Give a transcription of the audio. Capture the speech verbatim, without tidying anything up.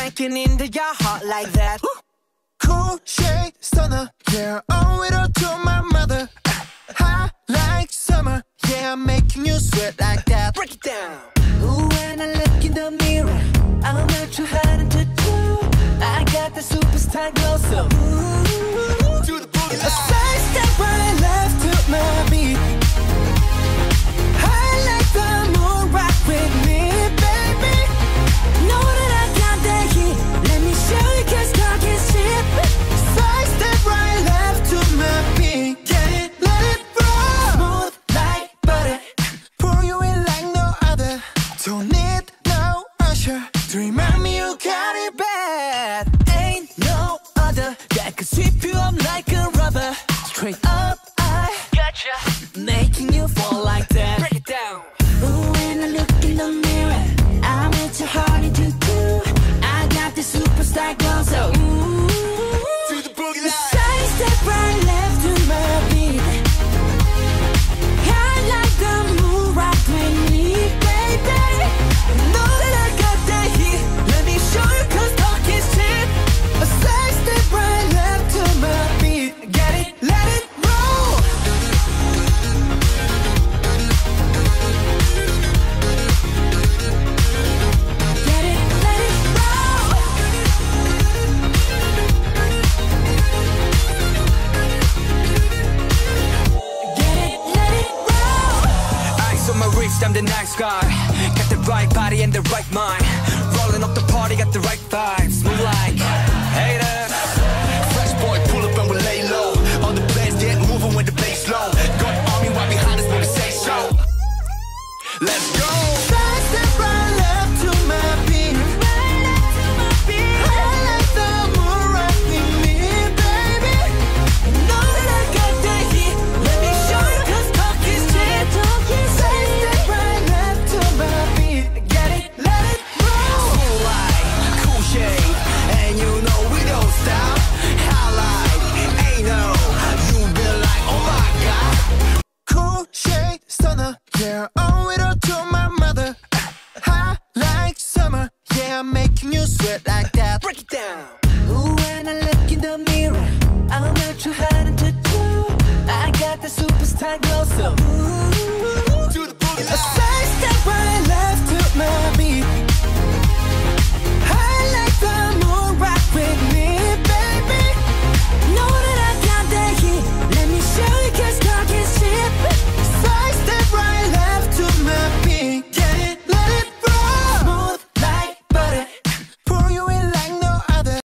breaking into your heart like that. Cool shade stunner, yeah, owe it all to my mother. Hot like summer, yeah, I'm making you sweat like that. Break it down. Ooh, when I look in the mirror, I'm not too hard to do. I got the superstar glow, so ooh, Do the boogie A side step right left to my beat. I like the moon, rock with me, baby. know that I got that heat. Let me show you, cause talk is cheap. Side step right left to my beat. Get it, let it roll. Smooth like butter, pour you in like no other. Don't need no usher to remind me you got it bad. Ain't no other that could sweep you up like a rubber. Straight up, I Gotcha. making you fall like that. Break it down. Ooh, when I look in the mirror, I'm at your heart to do. I got the superstar glow, so ooh, Do the boogie line. side step right left to my beat. I like the moon, rock with me, baby. Know that I got that heat. Let me show you, cause talk is cheap. A side step right left to my beat. Get it, let it roll. Get it, let it roll. Get it, let it roll. Ice on my wrist, I'm the nice guy. Got the right body and the right mind. Rolling up the party, got the right vibes. Move like haters. Fresh boy, pull up and we lay low. All the bands get moving when the bass low. Got army right behind us when we say so. Let's go. Side step right left to my beat. I like the moon, rock with me, baby. Know that I got that heat. Let me show you, cause talk is cheap. Side step right left to my beat. Get it, let it roll. Cool light, cool shade, and you know we don't stop. Highlight, ain't no, you been like, oh my god. Cool shade stunner, yeah, owe it all to my mother. Hot like summer, yeah, I'm making you sweat like that. Break it down. Ooh, when I look in the mirror, I'm not too hard to do. I got the superstar glow, so ooh,